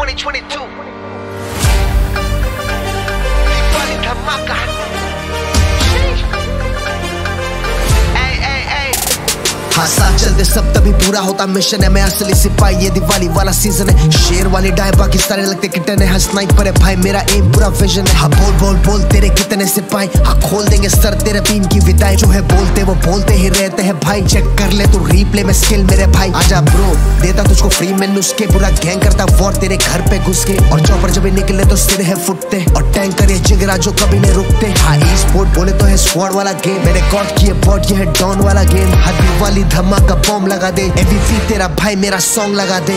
2022 Diwali धमाका हाँ साथ चलते सब तभी पूरा होता मिशन है। मैं असली सिपाही, ये दिवाली वाला सीजन है। शेर वाली डाय पाकिस्तानी लगते कितने हैं, स्नाइपर है भाई मेरा एम पूरा विजन है। हाँ बोल बोल बोल तेरे कितने सिपाही, हाँ खोल देंगे सर तेरे बीन की विदाई। जो है बोलते वो बोलते ही रहते हैं भाई, चेक कर ले तू रिप्ले में स्किल मेरे भाई। आजा ब्रो देता तुझको फ्री में नुस्खे, पूरा गैंग करता वॉर तेरे घर पे घुस के। और चौपर जब निकले तो सिर है फुटते, और टैंकर ये जिगरा जो कभी नहीं रुकते। हाँ ई स्पोर्ट बोले तो है स्क्वाड वाला गेम, मैंने कॉट किए बॉट ये है डॉन वाला गेम। हाँ दिवाली धमाका बॉम्ब लगा दे, एबीपी तेरा भाई मेरा सॉन्ग लगा दे।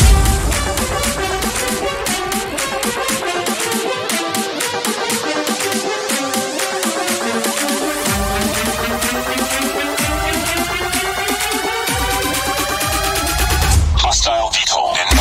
Hostile Vito and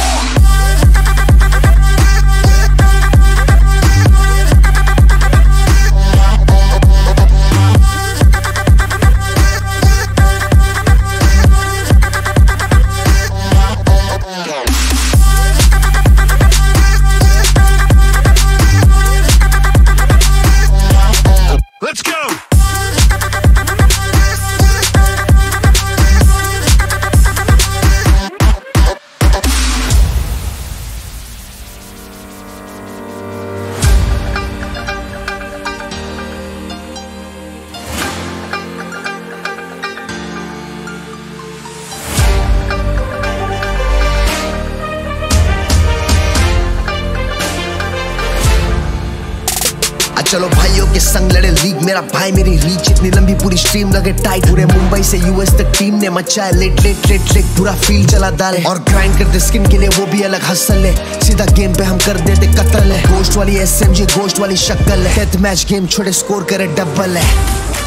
चलो भाइयों के संग लड़े लीग, मेरा भाई मेरी रीच इतनी लंबी पूरी स्ट्रीम लगे टाइट। पूरे मुंबई से यूएस तक टीम ने मचाया लेट लेट लेट लेट, पूरा फील्ड चला डाले। और ग्राइंड करते स्किन के लिए वो भी अलग हसल है, सीधा गेम पे हम कर देते कत्ल है। गोश्त वाली एसएमजी गोश्त वाली शक्ल है, डेथ मैच गेम छोटे स्कोर करे डबल है।